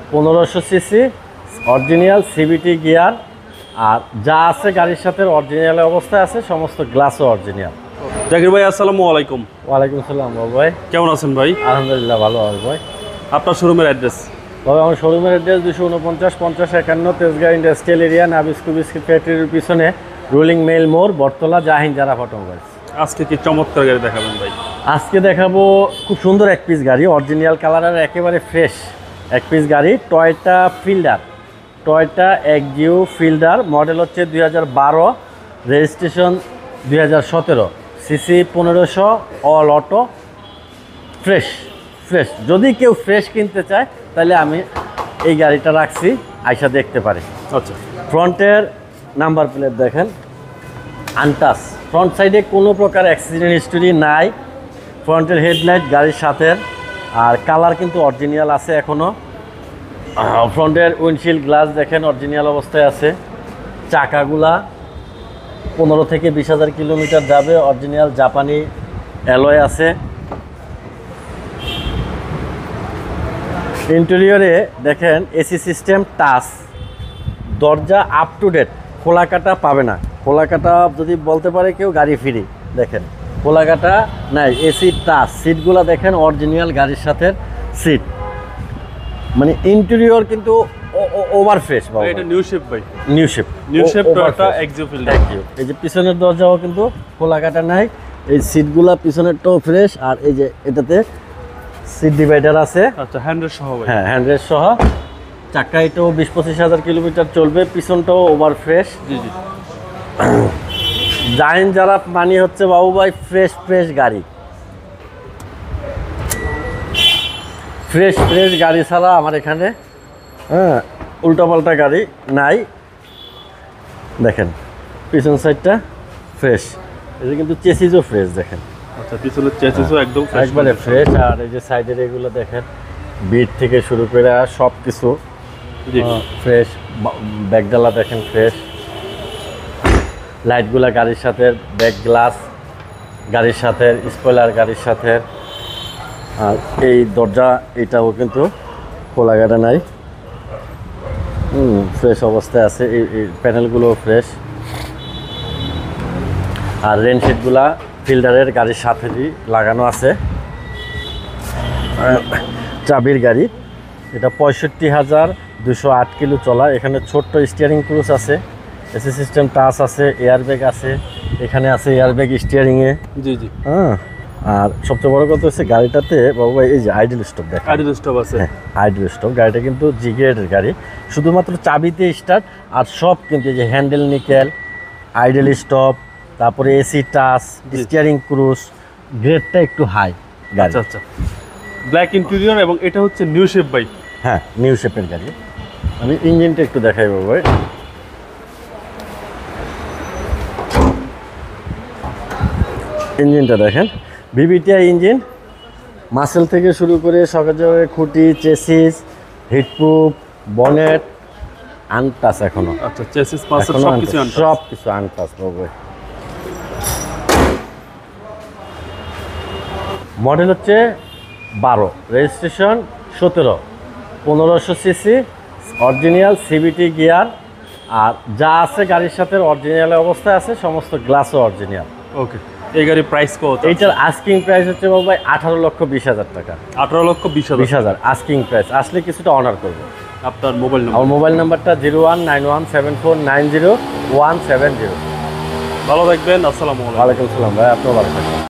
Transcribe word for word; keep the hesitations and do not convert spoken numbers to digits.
পনেরোশো CC original CBT gear, আর যা আছে গাড়ির সাথে অরিজিনাল অবস্থায় আছে, সমস্ত গ্লাসও অরিজিনাল। জাকির ভাই আসসালামু আলাইকুম। ওয়ালাইকুম আসসালাম বাবু ভাই, কেমন আছেন ভাই? আলহামদুলিল্লাহ ভালো বাবু ভাই। আপনার শোরুমের অ্যাড্রেস? তবে আমার শোরুমের অ্যাড্রেস দুশো উনপঞ্চাশ পঞ্চাশ একান্ন Tejgaon industrial area, Nabisco biscuit ফ্যাক্টরির পিছনে রুলিং মেল মোড়, বটতলা, জাহিন জারা অটোমোবাইলস। আজকে কি চমৎকার গাড়ি দেখাবেন ভাই? আজকে দেখাবো খুব সুন্দর এক পিস গাড়ি, অরিজিনাল কালারের একেবারে ফ্রেশ এক পিস গাড়ি, Toyota Fielder. Toyota Axio Fielder, model হচ্ছে দুই হাজার বারো, রেজিস্ট্রেশন দুই হাজার সতেরো, সিসি পনেরোশো, অল অটো, ফ্রেশ ফ্রেশ। যদি কেউ ফ্রেশ কিনতে চায় তাহলে আমি এই গাড়িটা রাখছি, আইসা দেখতে পারি। আচ্ছা, ফ্রন্টের নাম্বার প্লেট দেখেন, আনটাস। ফ্রন্ট সাইডে কোনো প্রকার অ্যাক্সিডেন্ট হিস্টোরি নাই। ফ্রন্টের হেডলাইট গাড়ির সাথে, আর কালার কিন্তু অরিজিনাল আছে এখনও। ফ্রন্টের উইন্ডশিল্ড গ্লাস দেখেন অরিজিনাল অবস্থায় আছে। চাকাগুলা পনেরো থেকে বিশ হাজার কিলোমিটার যাবে, অরিজিনাল জাপানি অ্যালয় আছে। ইন্টেরিয়রে দেখেন এসি সিস্টেম, টাচ, দরজা আপ টু ডেট, খোলা কাটা পাবে না। খোলা কাটা যদি বলতে পারে কেউ গাড়ি ফ্রি। দেখেন খোলা কাটা নাই, এসি টাচ। সিটগুলো দেখেন অরিজিনাল গাড়ির সাথে সিট, মানে ইন্টেরিয়র কিন্তু ওভার ফ্রেশ। এটা নিউ শেপ ভাই, new shape new shape Toyota Axio Fielder. এই যে পিছনের দরজাও কিন্তু খোলা কাটা নাই, এই সিটগুলা পিছনেরটাও ফ্রেশ। আর এই যে এটাতে সিট ডিভাইডার আছে। আচ্ছা, হ্যান্ডরেস্ট সহ ভাই? হ্যাঁ, হ্যান্ডরেস্ট সহ। চাকা এটাও বিশ পঁচিশ হাজার কিলোমিটার চলবে, পিছনটাও ওভার ফ্রেশ। জি জি। জাহিন যারা মানে হচ্ছে বাবু ভাই ফ্রেশ ফ্রেশ গাড়ি, ফ্রেশ ফ্রেশ গাড়ি ছাড়া আমার এখানে হ্যাঁ উল্টাপাল্টা গাড়ি নাই। দেখেন পিছন সাইডটা ফ্রেশ, এটা কিন্তু চেসিসও ফ্রেশ দেখেন। আচ্ছা, পিছনের চেসিসও একদম একবারে ফ্রেশ। আর এই যে সাইডের এগুলো দেখেন, বিট থেকে শুরু করে সব কিছু ফ্রেশ। ব্যাকডালা দেখেন ফ্রেশ। লাইটগুলা গাড়ির সাথে, ব্যাক গ্লাস গাড়ির সাথে, স্পয়লার গাড়ির সাথে। আর এই দরজা এটাও কিন্তু খোলা গাড়া নাই, হুম ফ্রেশ অবস্থায় আছে। এই প্যানেলগুলোও ফ্রেশ। আর রেনশিটগুলা ফিল্ডারের গাড়ির সাথেই লাগানো আছে। চাবির গাড়ি, এটা পঁয়ষট্টি হাজার দুশো আট কিলো চলা। এখানে ছোট্ট স্টিয়ারিং ক্রুজ আছে, এসি সিস্টেম টাচ আছে, এয়ারব্যাগ আছে, এখানে আছে এয়ারব্যাগ স্টিয়ারিংয়ে। জি জি। হ্যাঁ, আর সবচেয়ে বড় কথা হচ্ছে গাড়িটাতে বাবু ভাই এই যে আইডল স্টপ দেখেন। আইডল স্টপ আছে? হ্যাঁ, আইডল স্টপ। গাড়িটা কিন্তু জি গ্রেডের গাড়ি, শুধুমাত্র চাবিতে স্টার্ট। আর সব কিন্তু এই যে হ্যান্ডেল নিকেল, আইডল স্টপ, তারপরে এসি টাচ, স্টিয়ারিং ক্রুজ, গ্রেডটা একটু হাই গাড়ি। আচ্ছা আচ্ছা, ব্ল্যাক ইন্টেরিয়র এবং এটা হচ্ছে নিউ শেপ বাইক। হ্যাঁ, নিউ শেপের গাড়ি। আমি ইঞ্জিনটা একটু দেখাই বাবু ভাই। ইঞ্জিনটা দেখেন, ভিভিটিআই ইঞ্জিন। মাসেল থেকে শুরু করে সহজে খুঁটি, চেসিস, হিটপ্রুফ, বনেট আনটাচ এখনো। আচ্ছা, চেসিস মাসেল সব কিছু আনটাচ? সব কিছু আনটাচ বাবু। মডেল হচ্ছে বারো, রেজিস্ট্রেশন সতেরো, পনেরোশো সিসি, অরিজিনাল সিবিটি গিয়ার। আর যা আছে গাড়ির সাথে অরিজিনাল অবস্থায় আছে, সমস্ত গ্লাসও অরিজিনাল। ওকে, এই গাড়ির প্রাইস কত? এইটার আস্কিং প্রাইস হচ্ছে বাবু ভাই আঠারো লক্ষ বিশ হাজার টাকা। আঠারো লক্ষ বিশ হাজার বিশ হাজার আস্কিং প্রাইস। আসলে কিছুটা অনার করবো। আপনার মোবাইল নাম্বার? আমার মোবাইল নাম্বারটা zero one nine one seven four nine zero one seven zero. ভালো থাকবেন, আসসালামু আলাইকুম। ওয়ালাইকুম সালাম ভাই, আপনিও ভালো থাকবেন।